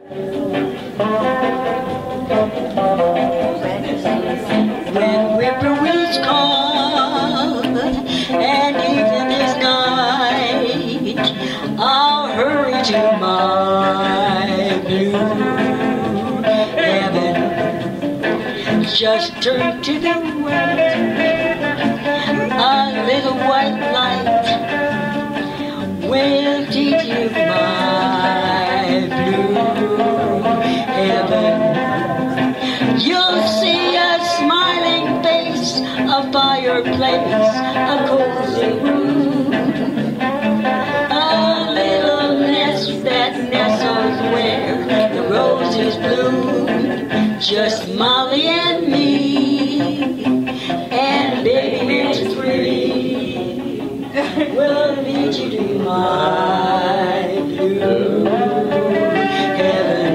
When whippoorwills call and evening is night, I'll hurry to my blue heaven. Just turn to the right, a little white light will teach you my blue heaven. You'll see a smiling face, a fireplace, a cozy room, a little nest that nestles where the roses bloom. Just Molly and me, and baby Mary Three will lead you to my blue heaven.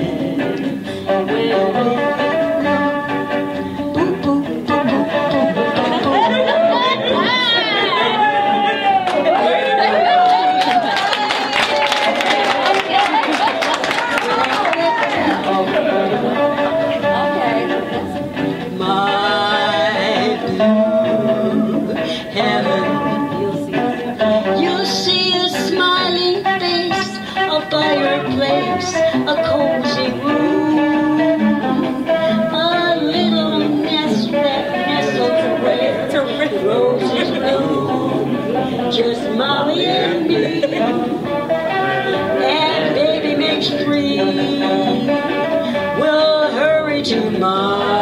You'll see a smiling face, a fireplace, a cozy room, a little nest that nestles where the roses bloom. Just Molly and me, and baby makes three. We'll hurry to my